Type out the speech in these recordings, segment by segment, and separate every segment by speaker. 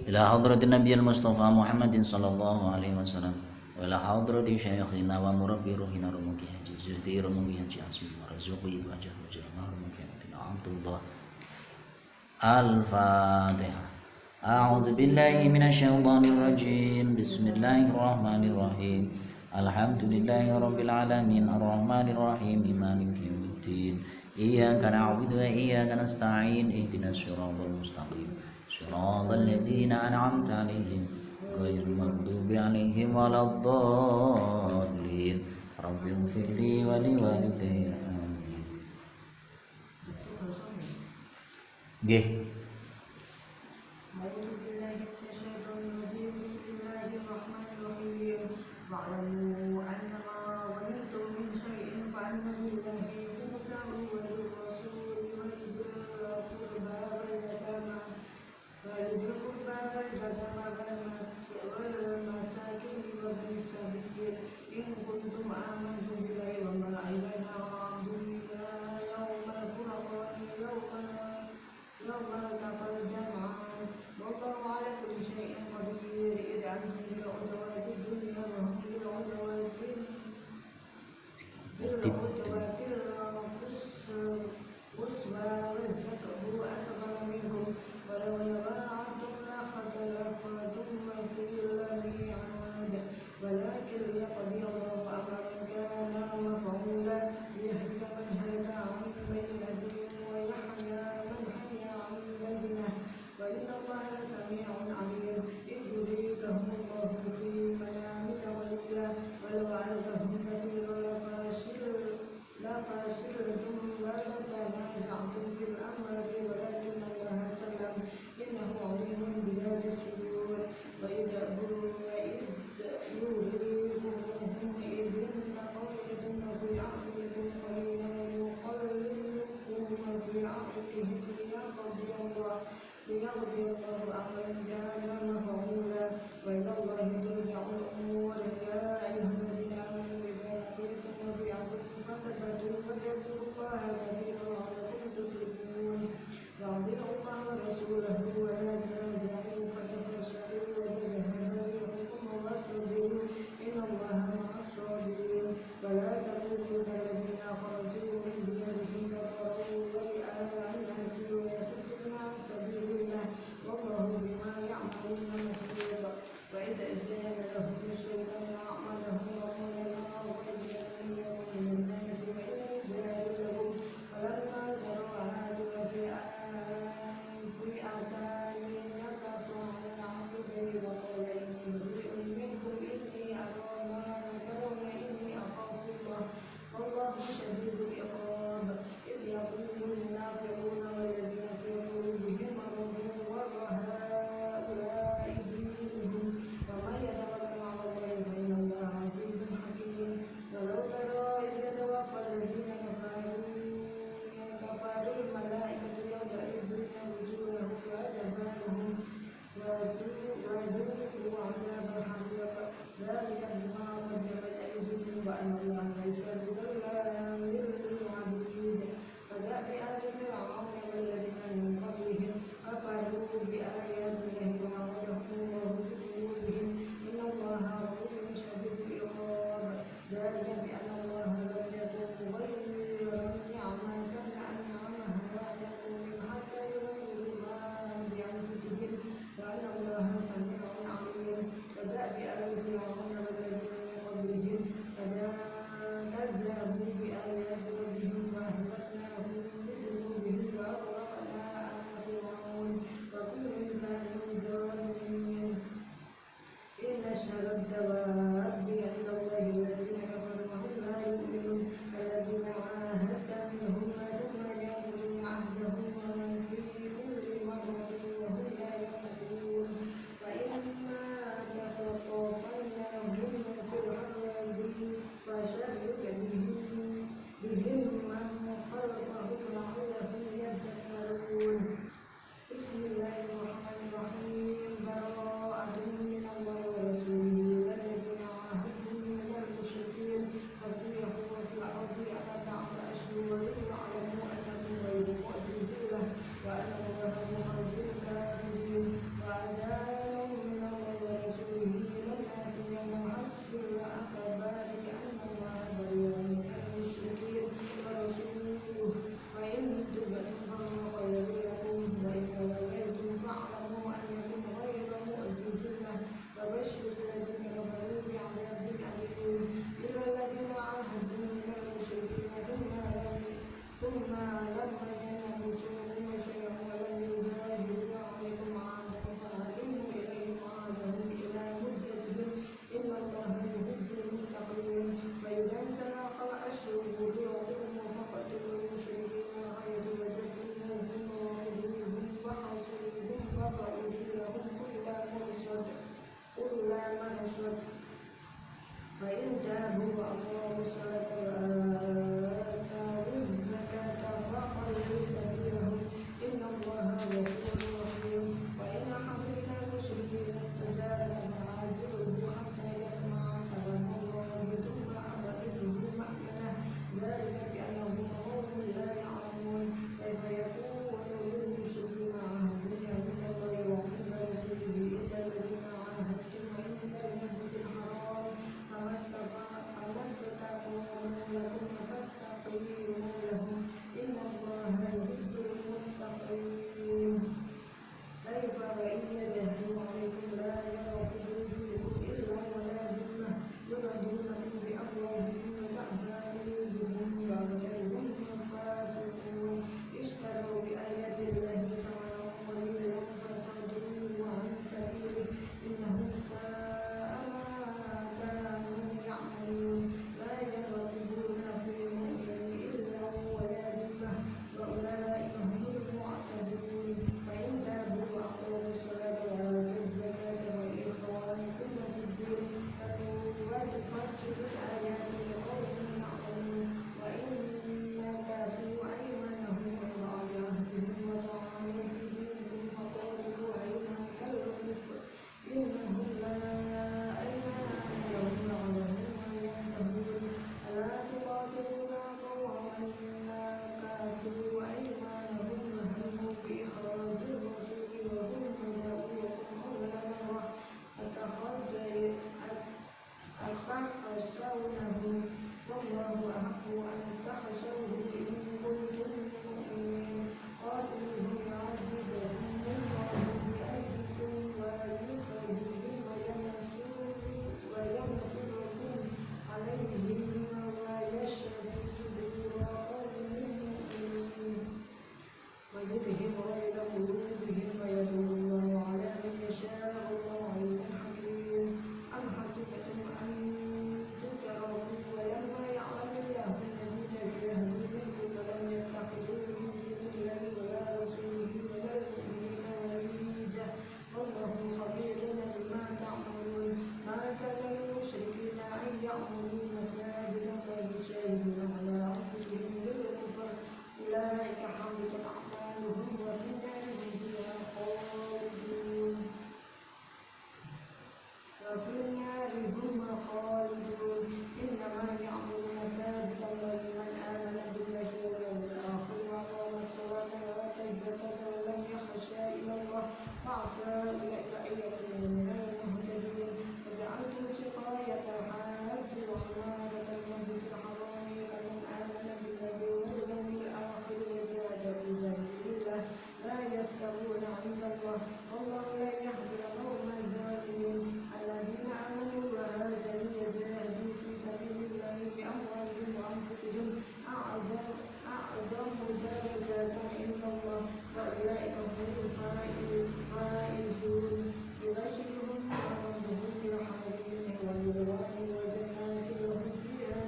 Speaker 1: إلى حضرة النبي المصطفى محمد صلى الله عليه وسلم وإلى حضرة شيخنا ومربي روحنا رمك حجي زهدي رمك حجي عصمي ورزقي بأجه وجهنا رمك عبد الله. الفاتحة. أعوذ بالله من الشيطان الرجيم. بسم الله الرحمن الرحيم. الحمد لله رب العالمين الرحمن الرحيم مالك يوم الدين إياك نعبد وإياك نستعين اهدنا الصراط المستقيم صراط الذين أنعمت عليهم غير المغضوب عليهم ولا الضالين. رب اغفر لي ولوالدي آمين. Nggih.
Speaker 2: الله وعسى أولئك أن يكونوا من المهتدين. وجعلتم سقاية الحاج وعمارة المسجد الحرام كمن آمن بالذي واليوم الآخر وجاهد في سبيل الله لا يستوون عند الله والله لا يهدي القوم الظالمين. الذين آمنوا وهاجروا وجاهدوا في سبيل الله بأموالهم وأنفسهم أعظم درجة عند الله وأولئك هم الفائزون. يبشرهم ربهم برحمة منه ورضوان وجنات لهم فيها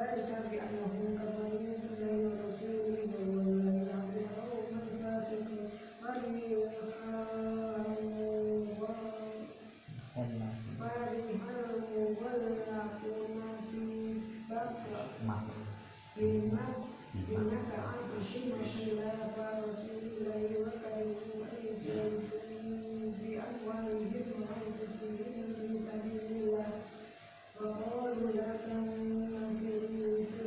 Speaker 2: ذلك بأنهم كفروا بالله ورسوله وولوا القوم الفاسقين إنك أنت خلاف رسول الله وكرهوا أن يجاهدوا بأموالهم وأنفسهم في سبيل الله وقالوا لا تنفروا في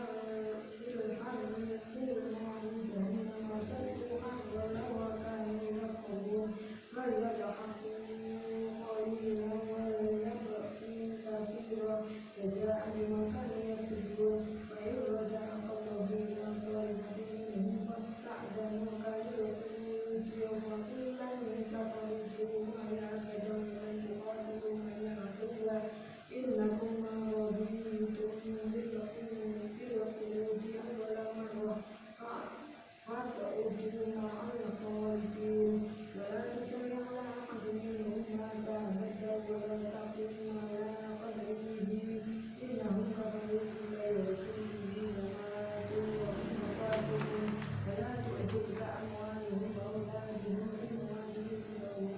Speaker 2: الحر قل نار جهنم أشد حرا وكانوا يكفرون فليضحكوا قليلا وليبكوا كثيرا جزاء بما كانوا يكسبون وإن رجعك الله إلى طائفة منهم فاستأذنوك ليخرجوك فقل لن تخرجوا معي أبدا ولن تقاتلوا معي عدوا إنكم رضيتم بالخلود أول مرة فاقعدوا مع الخالدين ولا تصل على أحد منهم مات أبدا ولا تقم على قبره إنهم كفروا بالله ورسوله وماتوا وهم فاسقون ولا تعجبك أموالهم وأولادهم إنما تريد الله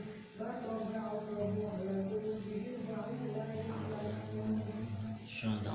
Speaker 1: Insya Allah.